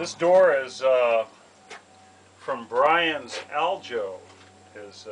This door is from Brian's Aljo. His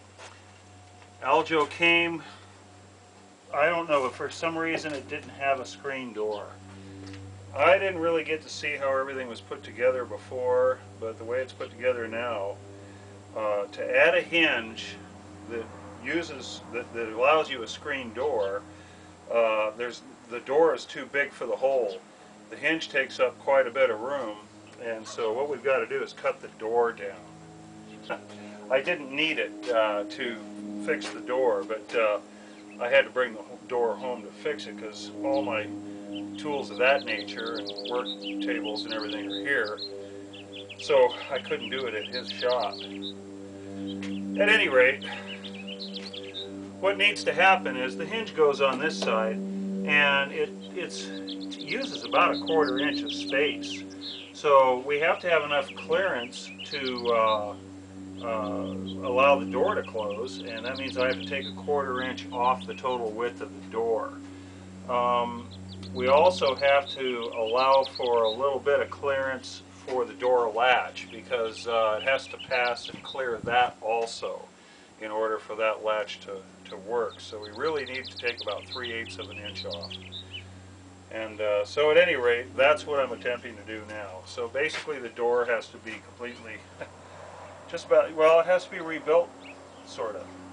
Aljo came, I don't know, but for some reason it didn't have a screen door. I didn't really get to see how everything was put together before, but the way it's put together now, to add a hinge that that allows you a screen door, the door is too big for the hole. The hinge takes up quite a bit of room, and so what we've got to do is cut the door down. I didn't need it to fix the door, but I had to bring the door home to fix it because all my tools of that nature and work tables and everything are here, so I couldn't do it at his shop. At any rate, what needs to happen is the hinge goes on this side, and it uses about a 1/4 inch of space. So we have to have enough clearance to allow the door to close, and that means I have to take a 1/4 inch off the total width of the door. We also have to allow for a little bit of clearance for the door latch, because it has to pass and clear that also in order for that latch to work. So we really need to take about 3/8 of an inch off. And so at any rate, that's what I'm attempting to do now. So basically the door has to be completely, just about, well, it has to be rebuilt, sort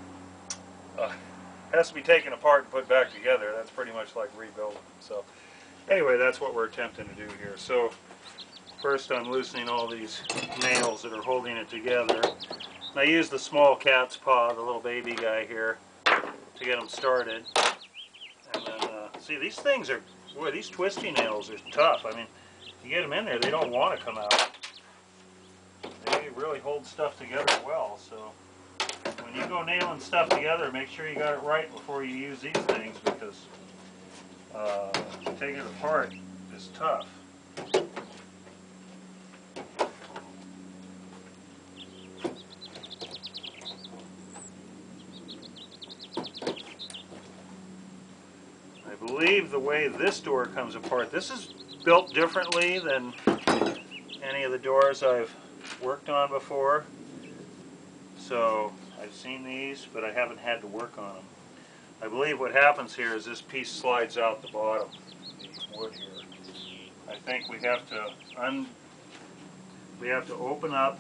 of. Has to be taken apart and put back together. That's pretty much like rebuilding. So anyway, that's what we're attempting to do here. So first I'm loosening all these nails that are holding it together. And I use the small cat's paw, the little baby guy here, to get them started. And then, see, these things are, boy, these twisty nails are tough. I mean, you get them in there, they don't want to come out. They really hold stuff together well. So when you go nailing stuff together, make sure you got it right before you use these things, because taking it apart is tough. I believe the way this door comes apart, this is built differently than any of the doors I've worked on before. So I've seen these, but I haven't had to work on them. I believe what happens here is this piece slides out the bottom, the wood here. I think we have to open up.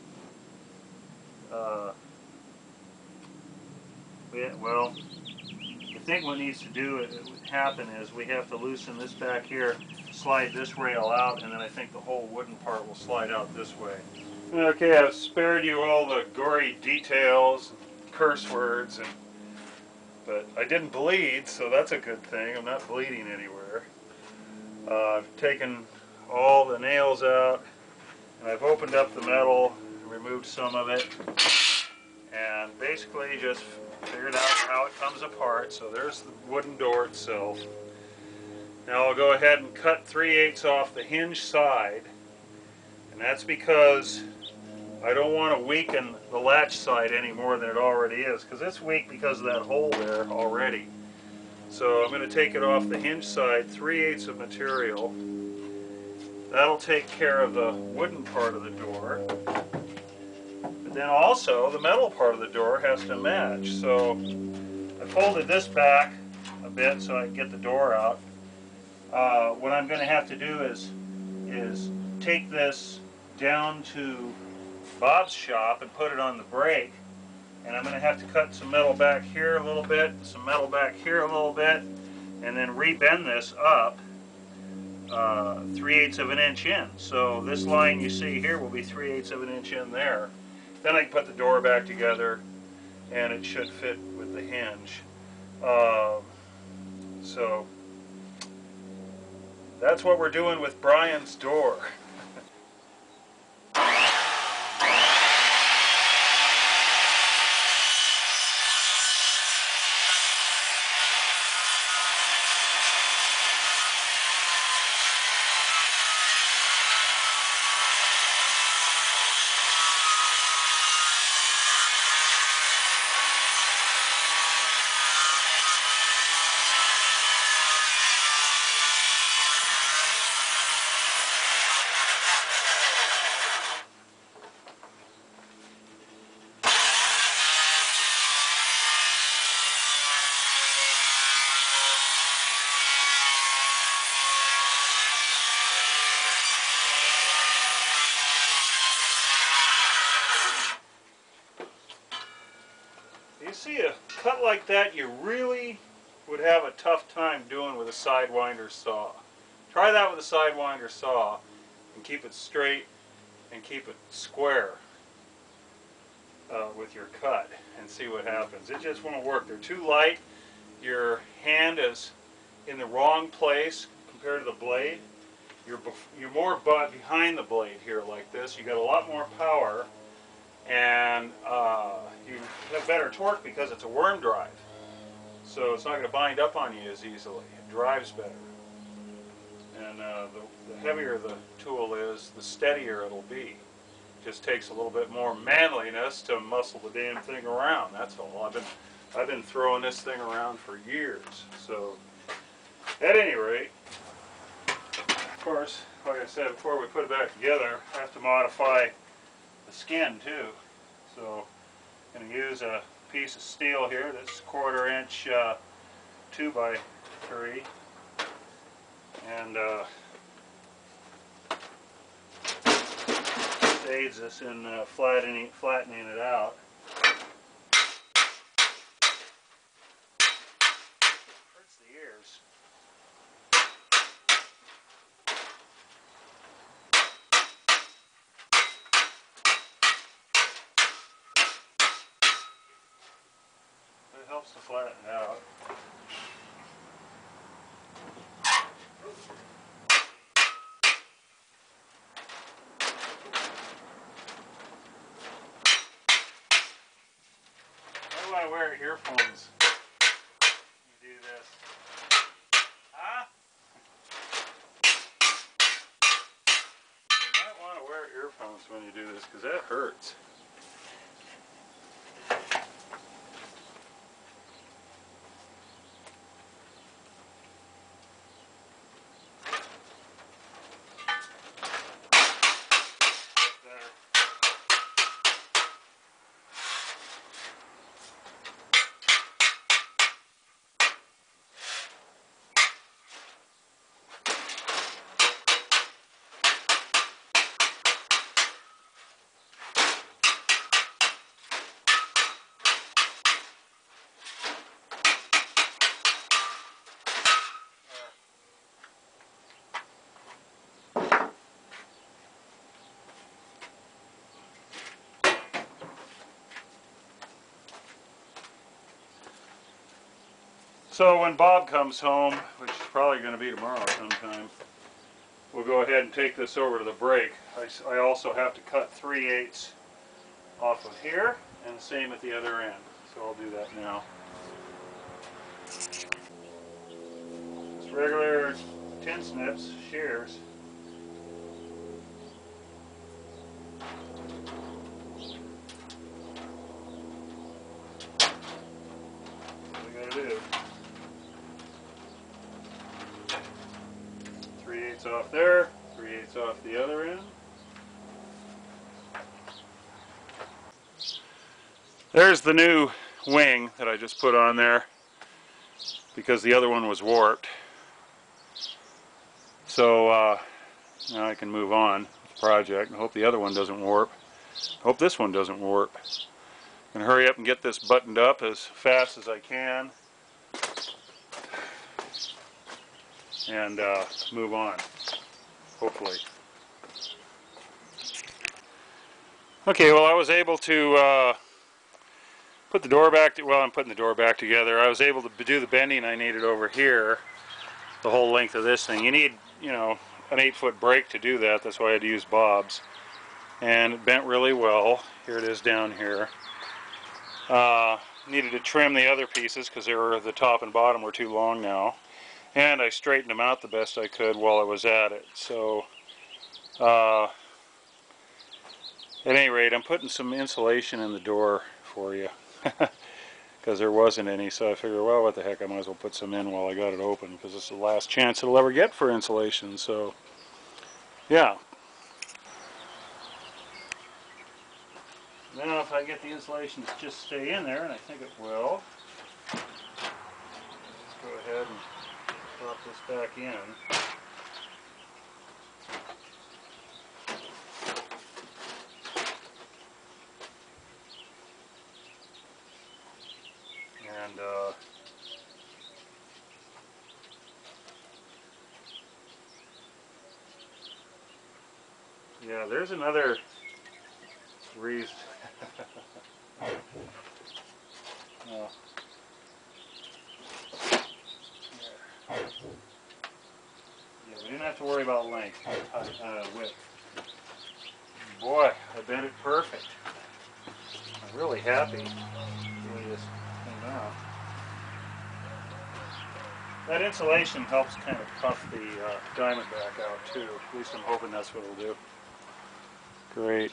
Well, I think what needs to happen is we have to loosen this back here, slide this rail out, and then I think the whole wooden part will slide out this way. Okay, I've spared you all the gory details, curse words, but I didn't bleed, so that's a good thing. I'm not bleeding anywhere. I've taken all the nails out, and I've opened up the metal and removed some of it, and basically just figured out how it comes apart. So there's the wooden door itself. Now I'll go ahead and cut 3/8 off the hinge side, and that's because I don't want to weaken the latch side any more than it already is, because it's weak because of that hole there already. So I'm going to take it off the hinge side, 3/8 of material. That'll take care of the wooden part of the door. But then also the metal part of the door has to match. So I folded this back a bit so I can get the door out. What I'm going to have to do is take this down to Bob's shop and put it on the brake, and I'm going to have to cut some metal back here a little bit, some metal back here a little bit, and then rebend this up 3/8 of an inch in. So this line you see here will be 3/8 of an inch in there. Then I can put the door back together, and it should fit with the hinge. So that's what we're doing with Brian's door. cut like that you really would have a tough time doing with a sidewinder saw. Try that with a sidewinder saw and keep it straight and keep it square with your cut and see what happens. It just won't work. They're too light. Your hand is in the wrong place compared to the blade. You're more behind the blade here like this. You got a lot more power, and you have better torque because it's a worm drive. So it's not going to bind up on you as easily. It drives better. And the heavier the tool is, the steadier it'll be. It just takes a little bit more manliness to muscle the damn thing around. That's all. I've been throwing this thing around for years. So at any rate, of course, like I said before, we put it back together, I have to modify the skin too. So I'm going to use a piece of steel here that's 1/4 inch 2x3, and this aids us in flattening it out. Hurts the ears. It helps to flatten it out. I want to wear earphones when you do this. Huh? You might want to wear earphones when you do this because that hurts. So when Bob comes home, which is probably going to be tomorrow sometime, we'll go ahead and take this over to the brake. I also have to cut 3/8 off of here, and the same at the other end. So I'll do that now. Just regular tin snips, shears. What we gotta do. 3/8 off there, 3/8 off the other end. There's the new wing that I just put on there because the other one was warped. So now I can move on with the project and hope the other one doesn't warp. Hope this one doesn't warp. I'm going to hurry up and get this buttoned up as fast as I can and move on, hopefully. Okay, well I was able to put the door back, well I'm putting the door back together. I was able to do the bending I needed over here, the whole length of this thing. You need, you know, an 8-foot brake to do that. That's why I had to use Bob's. And it bent really well. Here it is down here. Needed to trim the other pieces because they were, the top and bottom were too long now. And I straightened them out the best I could while I was at it. So, at any rate, I'm putting some insulation in the door for you. Because there wasn't any, so I figured, well, what the heck, I might as well put some in while I got it open, because it's the last chance it'll ever get for insulation, so, yeah. Now if I get the insulation to just stay in there, and I think it will, let's go ahead and drop this back in. Yeah, there's another reason. Oh. Yeah, we didn't have to worry about length, width. Boy, I bent it perfect. I'm really happy the way this came out. That insulation helps kind of puff the diamond back out too. At least I'm hoping that's what it'll do. Great.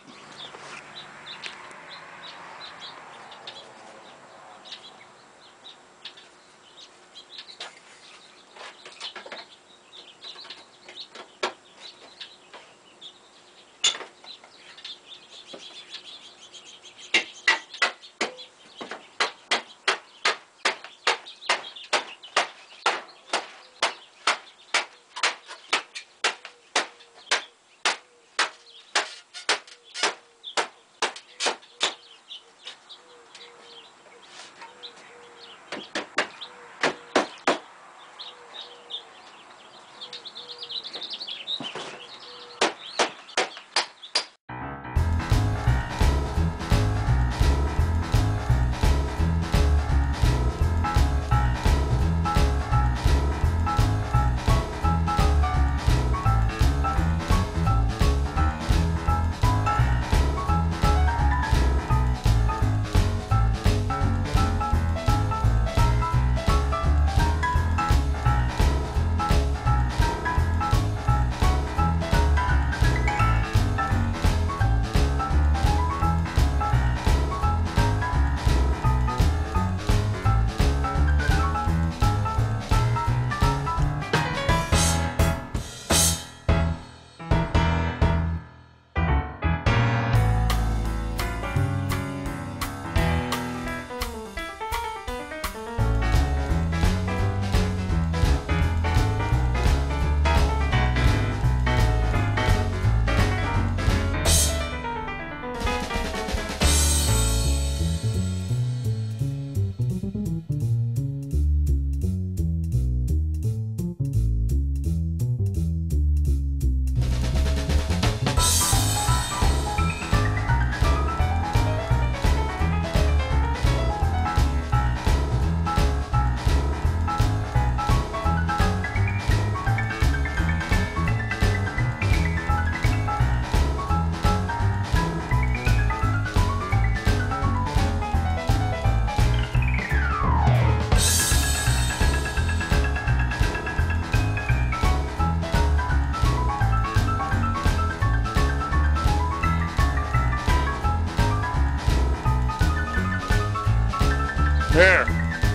There.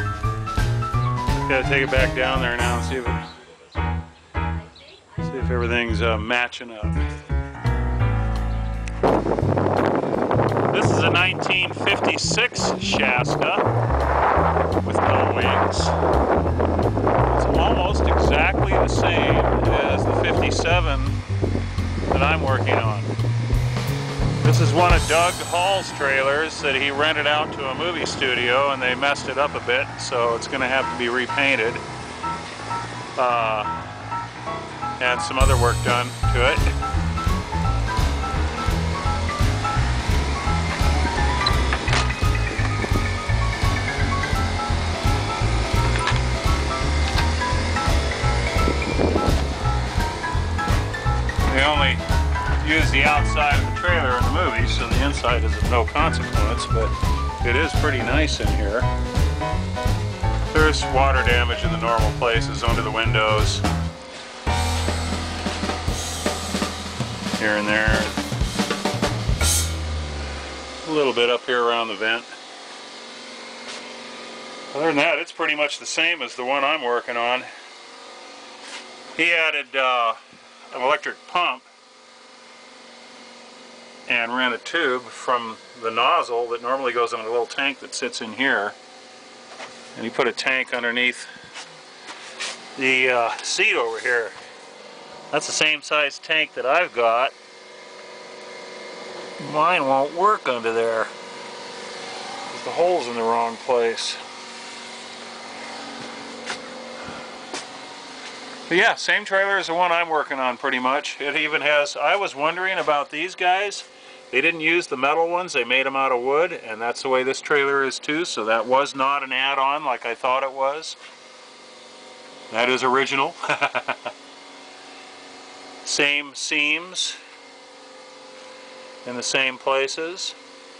Gotta take it back down there now and see if everything's matching up. This is a 1956 Shasta with no wings. It's almost exactly the same as the 57 that I'm working on. This is one of Doug Hall's trailers that he rented out to a movie studio, and they messed it up a bit, so it's going to have to be repainted and some other work done to it. They only use the outside of the trailer in the movie, so the inside is of no consequence, but it is pretty nice in here. There's water damage in the normal places, under the windows, here and there. A little bit up here around the vent. Other than that, it's pretty much the same as the one I'm working on. He added an electric pump and ran a tube from the nozzle that normally goes in a little tank that sits in here, and he put a tank underneath the seat over here. That's the same size tank that I've got. Mine won't work under there because the hole's in the wrong place. But yeah, same trailer as the one I'm working on pretty much. It even has, I was wondering about these guys. They didn't use the metal ones, they made them out of wood, and that's the way this trailer is too, so that was not an add-on like I thought it was. That is original. Same seams in the same places.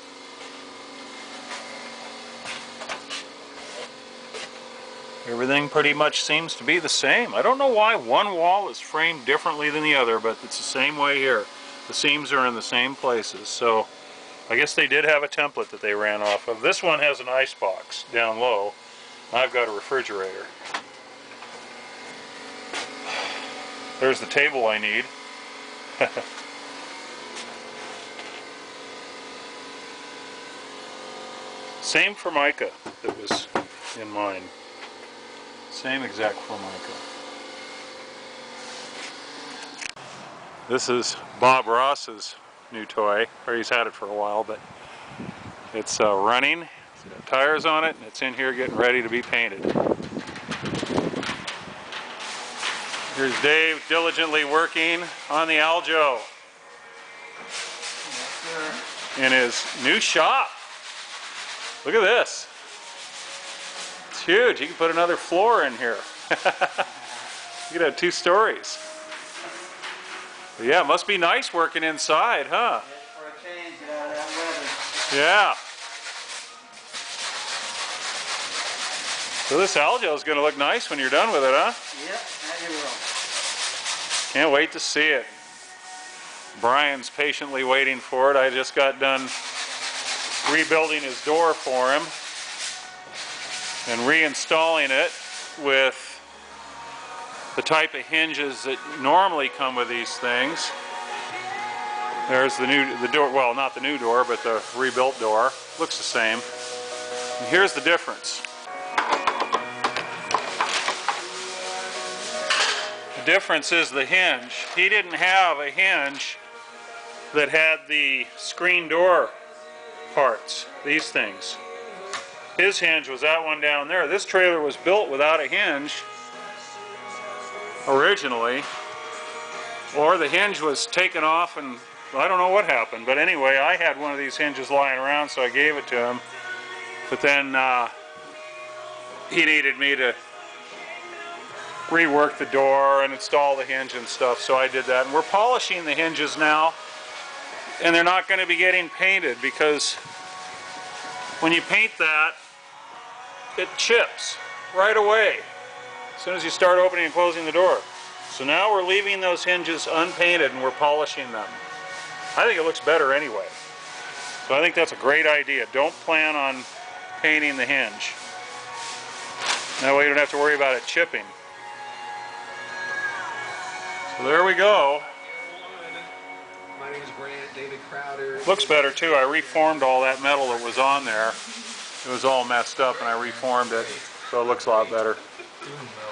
Everything pretty much seems to be the same. I don't know why one wall is framed differently than the other, but it's the same way here. The seams are in the same places, so I guess they did have a template that they ran off of. This one has an ice box down low. I've got a refrigerator. There's the table I need. Same Formica that was in mine. Same exact Formica. This is Bob Ross's new toy, or he's had it for a while, but it's running. It's got tires on it, and it's in here getting ready to be painted. Here's Dave diligently working on the Aljo in his new shop. Look at this. It's huge. You can put another floor in here. You could have 2 stories. But yeah, it must be nice working inside, huh? For a change, get out of that weather. Yeah. So this Aljo is going to look nice when you're done with it, huh? Yep, that you will. Can't wait to see it. Brian's patiently waiting for it. I just got done rebuilding his door for him and reinstalling it with the type of hinges that normally come with these things. There's the door, well, not the new door, but the rebuilt door. Looks the same. And here's the difference. The difference is the hinge. He didn't have a hinge that had the screen door parts, these things. His hinge was that one down there. This trailer was built without a hinge originally, or the hinge was taken off and I don't know what happened, but anyway, I had one of these hinges lying around, so I gave it to him. But then he needed me to rework the door and install the hinge and stuff, so I did that. And we're polishing the hinges now, and they're not going to be getting painted because when you paint that, it chips right away as soon as you start opening and closing the door. So now we're leaving those hinges unpainted and we're polishing them. I think it looks better anyway. So I think that's a great idea. Don't plan on painting the hinge. That way you don't have to worry about it chipping. So there we go. My name is Grant, David Crowder. Looks better too. I reformed all that metal that was on there. It was all messed up and I reformed it, so it looks a lot better.